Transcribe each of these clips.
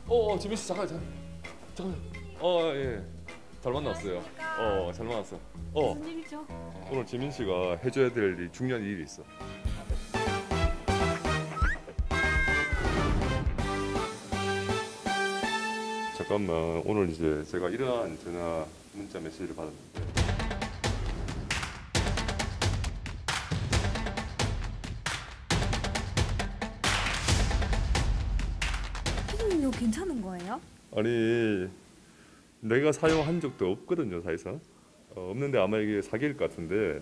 지민 씨 잠깐. 예. 잘 만났어요. 잘 만났어. 무슨 일이죠? 오늘 지민 씨가 해줘야 될 중요한 일이 있어. 잠깐만, 오늘 이제 제가 이러한 전화 문자 메시지를 받았는데. 피디님 이거 괜찮은 거예요? 아니, 내가 사용한 적도 없거든요, 사실상. 없는데 아마 이게 사기일 것 같은데.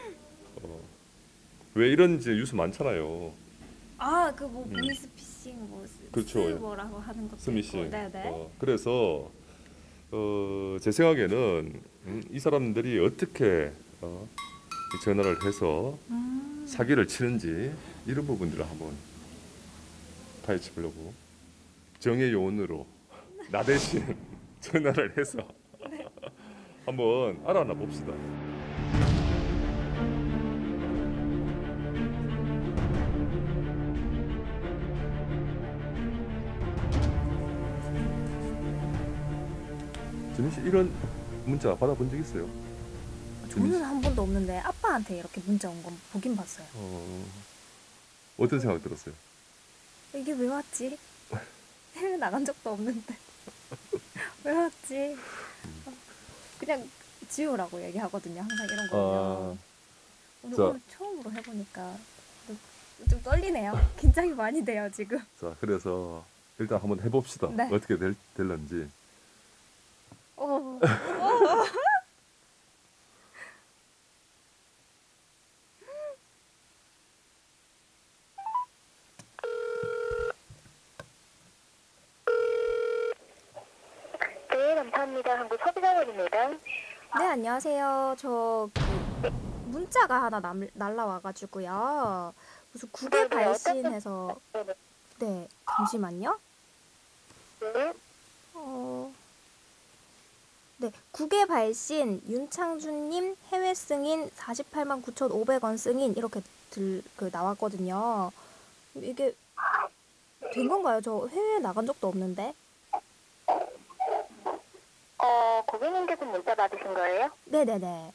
왜 이런지 뉴스 많잖아요. 아, 그 뭐 보이스피싱 뭐 그렇죠. 스뭐라고 하는 것도 스미싱. 있고. 네네. 그래서 제 생각에는 이 사람들이 어떻게 이 전화를 해서 사기를 치는지 이런 부분들을 한번 파헤쳐 보려고 정의 요원으로 나 대신 전화를 해서 한번 알아나 봅시다. 지민 씨 이런 문자 받아본 적 있어요? 저는 한 번도 없는데 아빠한테 이렇게 문자 온 건 보긴 봤어요. 어떤 생각 들었어요? 이게 왜 왔지? 해외 나간 적도 없는데 왜 왔지? 그냥 지우라고 얘기하거든요. 항상 이런 거면. 오늘 자. 처음으로 해보니까 좀 떨리네요. 긴장이 많이 돼요 지금. 자, 그래서 일단 한번 해봅시다. 네. 어떻게 될런지. 어. 네, 감사합니다. 한국소비자원입니다. 네, 안녕하세요. 저 문자가 하나 날라와가지고요. 무슨 국외 발신해서 네, 잠시만요. 네. 네, 국외 발신 윤창준님 해외 승인 48만 9,500원 승인 이렇게 나왔거든요. 이게 된 건가요? 저 해외 나간 적도 없는데. 고객님께서 문자 받으신 거예요? 네네네.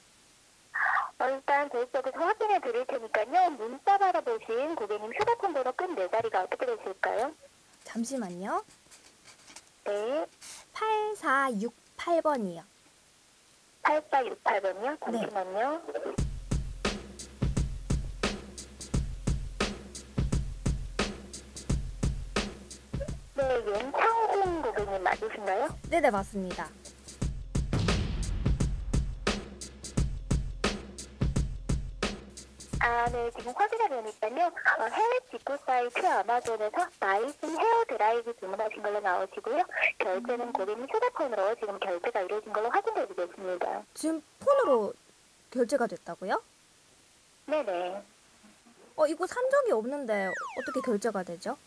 일단 저희 쪽에서 확인해 드릴 테니까요. 문자 받아보신 고객님 휴대폰 번호 끝 4자리가 어떻게 되실까요? 잠시만요. 네. 8468번이요. 8468번이요? 잠시만요. 네, 윤창준 고객님 맞으신가요? 네네, 맞습니다. 네, 지금 확인해 보니까요. 해외 직구 사이트 아마존에서 나이슨 헤어 드라이기 주문하신 걸로 나오시고요. 결제는 고객님 휴대폰으로 지금 결제가 이루어진 걸로 확인되고 있습니다. 지금 폰으로 결제가 됐다고요? 네네. 이거 산 적이 없는데 어떻게 결제가 되죠?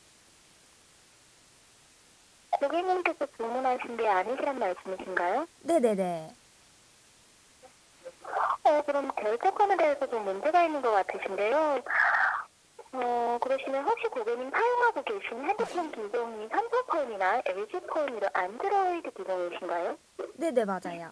고객님께서 주문하신 게 아니시란 말씀이신가요? 네네네. 그럼 결제권에 대해서 좀 문제가 있는 것 같으신데요. 그러시면 혹시 고객님 사용하고 계신 핸드폰 기종이 삼성폰이나 LG폰이나 안드로이드 기종이신가요? 네네, 맞아요.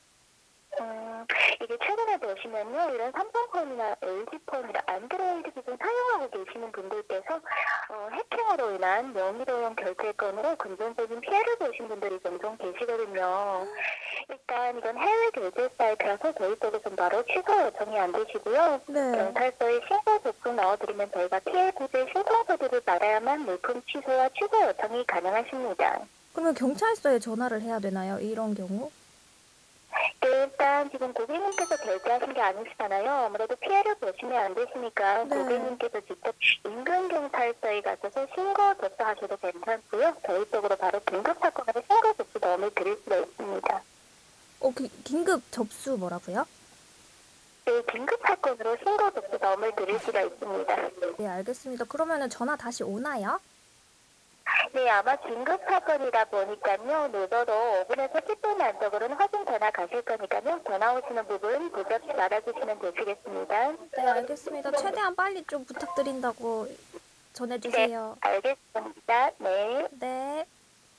이게 최근에 보시면요, 이런 삼성폰이나 LG폰이나 안드로이드 기종 사용하고 계시는 분들께서 해킹으로 인한 명의도용 결제건으로 금전적인 피해를 보신 분들이 종종 계시거든요. 일단 이건 해외 결제 사이트라서 저희 쪽에서는 바로 취소 요청이 안 되시고요. 네. 경찰서에 신고 접수 넣어드리면 저희가 피해 구제 신청서들을 받아야만 물품 취소와 취소 요청이 가능하십니다. 그러면 경찰서에 전화를 해야 되나요? 이런 경우? 네, 일단 지금 고객님께서 결제하신 게 아니시잖아요. 아무래도 피해를 보시면 안 되시니까 네. 고객님께서 직접 인근 경찰서에 가셔서 신고 접수하셔도 괜찮고요. 저희 쪽으로 바로 긴급 사건으로 신고 접수 도움을 드릴 수가 있습니다. 긴급 접수 뭐라고요? 네, 긴급 사건으로 신고 접수 도움을 드릴 수가 있습니다. 네, 알겠습니다. 그러면은 전화 다시 오나요? 네, 아마 긴급 사건이다 보니까요. 늦어도 5분에서 10분 안쪽으로는 확인 전화 가실 거니까요. 전화 오시는 부분 무접시 받아주시면 되시겠습니다. 네, 알겠습니다. 최대한 빨리 좀 부탁드린다고 전해주세요. 네, 알겠습니다. 네. 네.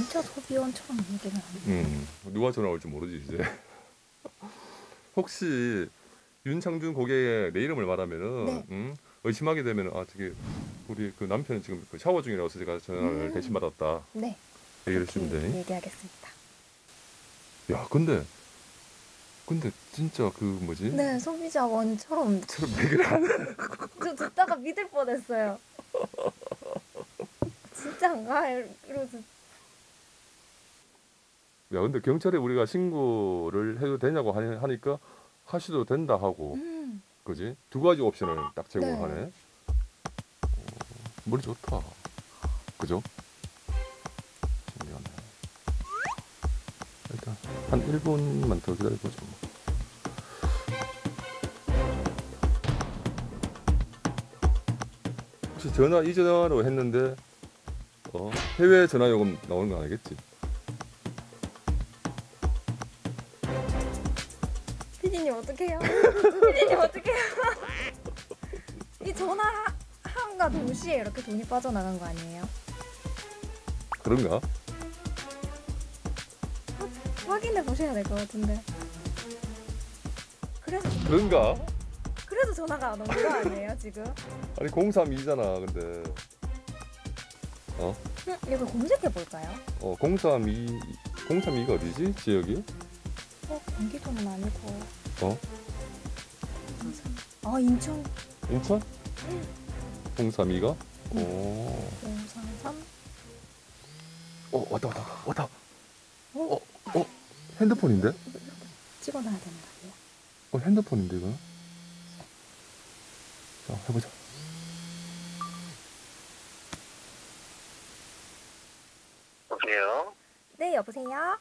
진짜 소비원처럼 얘기는 안 해. 누가 전화 올지 모르지 이제. 혹시 윤창준 고객의 내 이름을 말하면은 네. 의심하게 되면 아 저기 우리 그 남편은 지금 그 샤워 중이라서 제가 전화를 대신 받았다 네. 얘기를 해주면 돼. 얘기하겠습니다. 야 근데 진짜 그 뭐지? 네, 소비자원처럼 저런 얘기를 하네. 저 듣다가 믿을 뻔했어요. 진짜인가? 이러면서 야 근데 경찰에 우리가 신고를 해도 되냐고 하니까 하셔도 된다 하고 그지? 두 가지 옵션을 딱 제공하네. 네. 머리 좋다. 그죠? 신기하네. 일단 한 1분만 더 기다려보죠. 혹시 이 전화로 했는데 해외 전화 요금 나오는 거 아니겠지? 피디님 어떡해요? 피디님 어떡해요? 이 전화함과 동시에 이렇게 돈이 빠져나간 거 아니에요? 그런가? 확인해 보셔야 될 것 같은데. 그런가? 그래서 전화가 안 온 거 아니에요 지금? 아니 032잖아 근데 이거 검색해 볼까요? 032가 어디지? 지역이? 경기도는 아니고. 어? 인천. 인천? 032가? 033. 왔다. 핸드폰인데? 찍어놔야 되는 거 아니에요? 핸드폰인데 이거? 자 해보자. 여보세요? 네, 여보세요?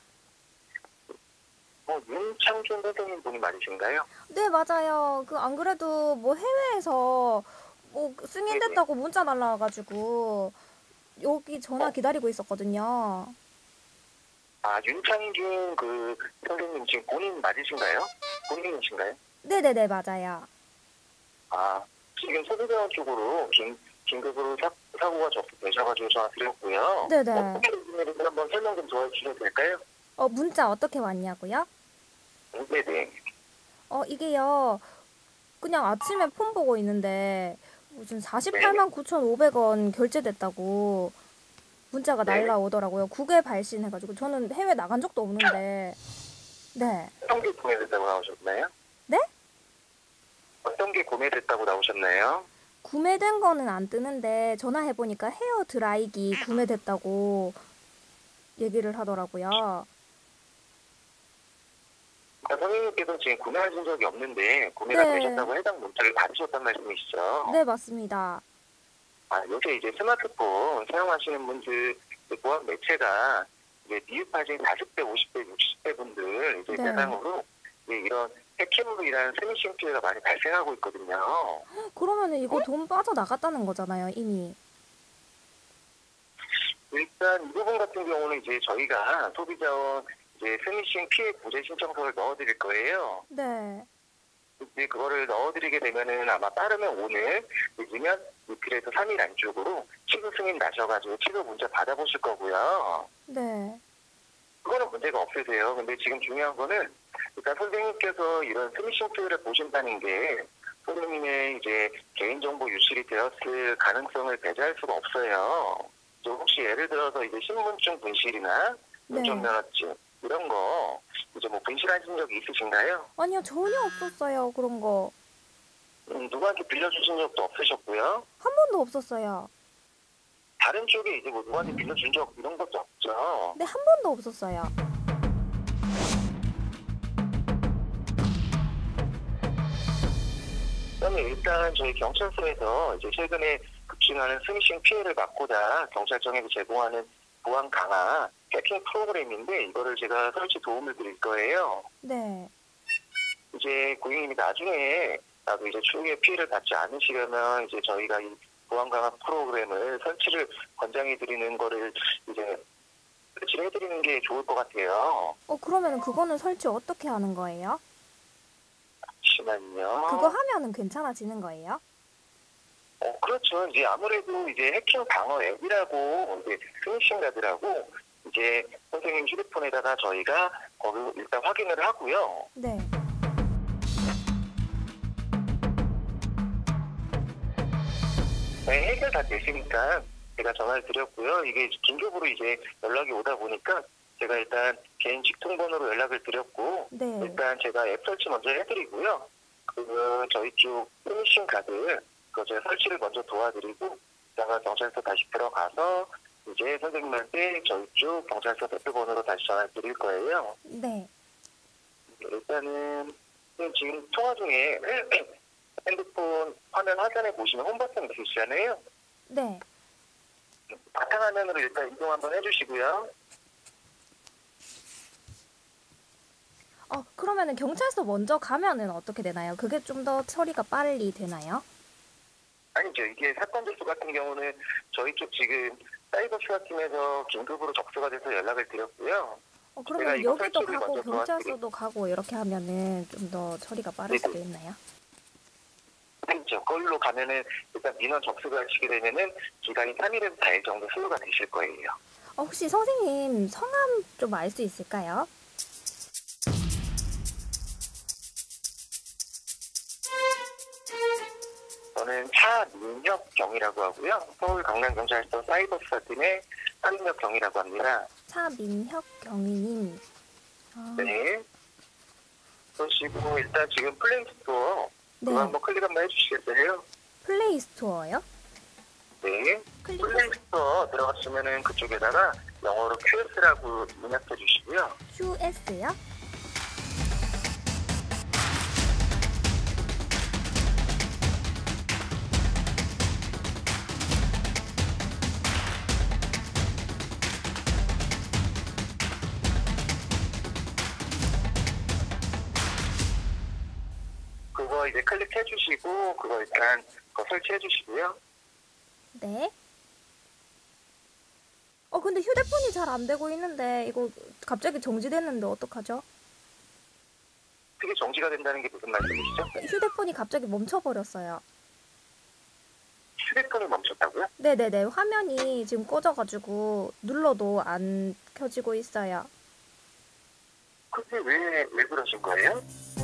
윤창준 선생님 분이 맞으신가요? 네, 맞아요. 안 그래도 뭐 해외에서 뭐 승인됐다고 문자 날라와가지고 여기 전화 기다리고 있었거든요. 아, 윤창준 그 선생님 지금 본인 맞으신가요? 본인이신가요? 네네네, 맞아요. 아, 지금 소비자원 쪽으로 긴급으로 사고가 접수되셔가지고 전화 드렸고요. 네네. 어떻게 된 일인지 한번 설명 좀 도와주셔도 될까요? 문자 어떻게 왔냐고요? 네네. 이게요. 그냥 아침에 폰 보고 있는데 무슨 48만 9,500원 결제됐다고 문자가 네. 날라오더라고요. 국외 발신해가지고 저는 해외 나간 적도 없는데. 네. 어떤 게 구매됐다고 나오셨나요? 네? 어떤 게 구매됐다고 나오셨나요? 구매된 거는 안 뜨는데 전화해보니까 헤어 드라이기 구매됐다고 얘기를 하더라고요. 그러니까 선생님께서 지금 구매하신 적이 없는데 구매가 네. 되셨다고 해당 문자를 받으셨단 말씀이시죠? 네, 맞습니다. 아, 요새 이제 스마트폰 사용하시는 분들 보안 매체가 이제 미흡하신 40대, 50대, 60대 분들 이제 네. 대상으로 이제 이런 해킹으로 인한 스미싱 피해가 많이 발생하고 있거든요. 그러면은 이거 돈 빠져나갔다는 거잖아요, 이미. 일단 이 부분 같은 경우는 이제 저희가 소비자원 이제 스미싱 피해 구제 신청서를 넣어드릴 거예요. 네. 이제 그거를 넣어드리게 되면은 아마 빠르면 오늘, 늦으면 이틀에서 3일 안쪽으로 취소 승인 나셔가지고 취소 문자 받아보실 거고요. 네. 그거는 문제가 없으세요. 근데 지금 중요한 거는 일단 선생님께서 이런 스미싱 피해를 보신다는 게 선생님의 이제 개인정보 유출이 되었을 가능성을 배제할 수가 없어요. 혹시 예를 들어서 이제 신분증 분실이나 운전면허증 이런 거 이제 뭐 분실하신 적이 있으신가요? 아니요, 전혀 없었어요, 그런 거. 누구한테 빌려주신 적도 없으셨고요. 한 번도 없었어요. 다른 쪽에 이제 뭐 누구한테 빌려준 적 이런 것도 없죠. 네, 한 번도 없었어요. 그러면 일단 저희 경찰서에서 이제 최근에 급증하는 스미싱 피해를 막고자 경찰청에서 제공하는 보안 강화 해킹 프로그램인데 이거를 제가 설치 도움을 드릴 거예요. 네. 이제 고객님이 나중에 나도 이제 추후에 피해를 받지 않으시려면 이제 저희가 이 보안 강화 프로그램을 설치를 권장해 드리는 거를 이제 설치를 해드리는 게 좋을 것 같아요. 그러면은 그거는 설치 어떻게 하는 거예요? 잠시만요. 그거 하면은 괜찮아지는 거예요? 그렇죠. 이제 아무래도 이제 해킹 방어 앱이라고 이제 스미싱 가드라고 이제 선생님 휴대폰에다가 저희가 거기 일단 확인을 하고요. 네. 네, 해결 다 됐으니까 제가 전화를 드렸고요. 이게 긴급으로 이제 연락이 오다 보니까 제가 일단 개인 직통번호로 연락을 드렸고 네. 일단 제가 앱 설치 먼저 해드리고요. 그 저희 쪽 피니싱 카드 그 제가 설치를 먼저 도와드리고 제가 경찰서 다시 들어가서 이제 선생님한테 저희 쪽 경찰서 대표번호로 다시 전화를 드릴 거예요. 네. 일단은 지금 통화 중에 핸드폰 화면 하단에 보시면 홈 버튼 있으시잖아요. 네. 바탕화면으로 일단 이동 한번 해주시고요. 그러면은 경찰서 먼저 가면은 어떻게 되나요? 그게 좀 더 처리가 빨리 되나요? 아니죠. 이게 사건 접수 같은 경우는 저희 쪽 지금 사이버 수사팀에서 긴급으로 접수가 돼서 연락을 드렸고요. 제가 그러면 이거 여기도 설치를 가고 먼저 경찰서도 가고 이렇게 하면은 좀 더 처리가 빠를 수도 있나요? 아니죠. 거기로 가면은 일단 민원 접수가 하시게 되면은 기간이 3일에서 4일 정도 소요가 되실 거예요. 혹시 선생님 성함 좀 알 수 있을까요? 저는 차민혁 경이라고 하고요. 서울 강남경찰서 사이버수사팀의 차민혁 경이라고 합니다. 차민혁 경위님. 네. 그러시고 일단 지금 플레이스토어 네. 그거 한번 클릭 한번 해주시겠어요? 플레이 스토어요? 네. 클릭. 플레이스토어 들어가시면은 그쪽에다가 영어로 QS라고 입력해 주시고요. QS요? 그거 이제 클릭해 주시고 그거 일단 그거 설치해 주시고요. 네. 근데 휴대폰이 잘 안 되고 있는데 이거 갑자기 정지됐는데 어떡하죠? 그게 정지가 된다는 게 무슨 말씀이시죠? 휴대폰이 갑자기 멈춰버렸어요. 휴대폰이 멈췄다고요? 네네네. 화면이 지금 꺼져가지고 눌러도 안 켜지고 있어요. 그게 왜 그러신 거예요?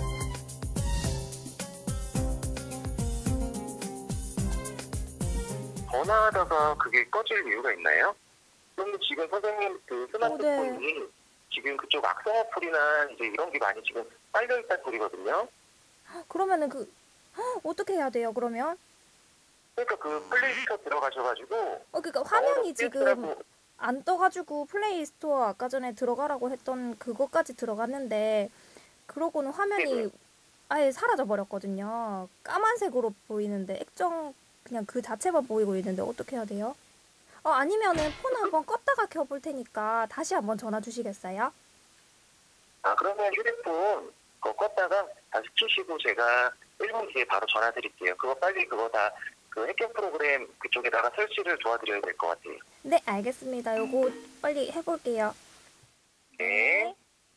전화하다가 그게 꺼질 이유가 있나요? 그럼 지금 선생님 그 스마트폰이 지금 그쪽 악성 어플이나 이제 이런 게 많이 지금 깔려있다는 소리거든요. 그러면은 어떻게 해야 돼요, 그러면? 그러니까 그 플레이스토어 들어가셔가지고 그러니까 화면이 지금 QS라고 안 떠가지고 플레이 스토어 아까 전에 들어가라고 했던 그것까지 들어갔는데 그러고는 화면이 아예 사라져 버렸거든요. 까만색으로 보이는데 액정 그냥 그 자체만 보이고 있는데 어떻게 해야 돼요? 아니면은 폰 한번 껐다가 켜볼 테니까 다시 한번 전화 주시겠어요? 그러면 휴대폰 그거 껐다가 다시 켜시고 제가 1분 뒤에 바로 전화 드릴게요. 그거 빨리 그거 다 그 해킹 프로그램 그쪽에다가 설치를 도와드려야 될 것 같아요. 네, 알겠습니다. 요거 빨리 해볼게요. 네.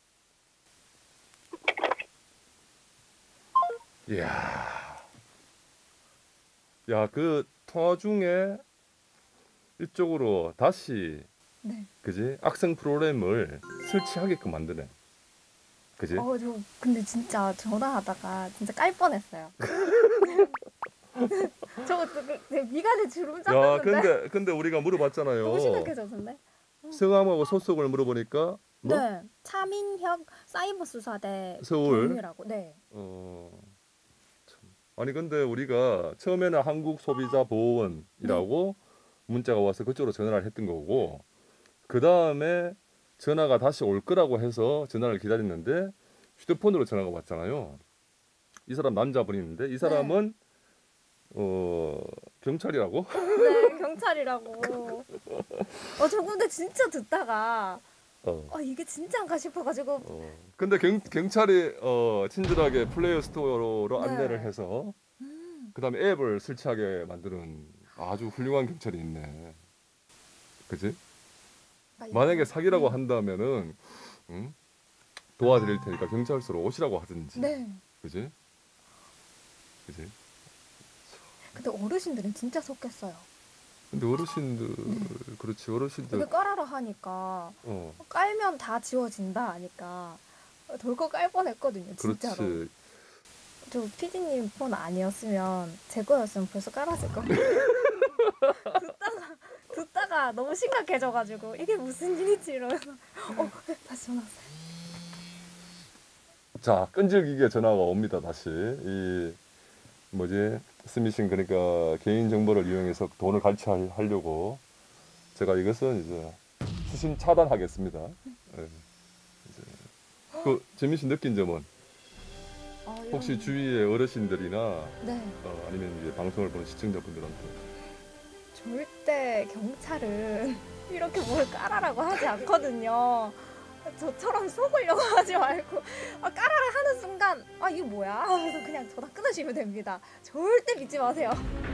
이야. 야, 그 통화 중에 이쪽으로 다시 네. 그지? 악성 프로그램을 설치하게끔 만드네. 그지? 저 근데 진짜 전화하다가 진짜 깔 뻔했어요. 저 미간에 주름 야, 잡혔는데. 근데 우리가 물어봤잖아요. 너무 심각해졌는데? 성함하고 소속을 물어보니까 뭐? 네, 차민혁 사이버수사대 서울. 경위라고. 네. 참. 아니 근데 우리가 처음에는 한국소비자보호원이라고 문자가 와서 그쪽으로 전화를 했던 거고 그 다음에 전화가 다시 올 거라고 해서 전화를 기다렸는데 휴대폰으로 전화가 왔잖아요. 이 사람 남자분인데 이 사람은 경찰이라고? 네, 경찰이라고. 저 근데 진짜 듣다가 이게 진짜인가 싶어가지고. 근데 경찰이 친절하게 플레이 스토어로 네. 안내를 해서 그다음에 앱을 설치하게 만드는 아주 훌륭한 경찰이 있네. 그지? 만약에 사기라고 한다면은 도와드릴 테니까 경찰서로 오시라고 하든지. 네. 그지? 그지? 근데 어르신들은 진짜 속겠어요. 근데 어르신들 그렇지 이게 어르신들 깔아라 하니까 어 깔면 다 지워진다 하니까 돌고 깔 뻔했거든요. 진짜로. 그렇지. 저 피디님 폰 아니었으면 제 거였으면 벌써 깔았을 거예요. 듣다가 너무 심각해져가지고 이게 무슨 일이지 이러면서 다시 전화 왔어요. 자, 끈질기게 전화가 옵니다. 다시 이 뭐지 스미싱 그러니까 개인 정보를 이용해서 돈을 갈취하려고 제가 이것은 이제 수신 차단하겠습니다. 예. 이제 그 재민 씨 느낀 점은 혹시 이런- 주위의 어르신들이나 네. 아니면 이제 방송을 보는 시청자분들한테 절대 경찰은 이렇게 뭘 깔아라고 하지 않거든요. 저처럼 속으려고 하지 말고 깔아라 하는 순간 이게 뭐야 하면서 그냥 전화 끊으시면 됩니다. 절대 믿지 마세요.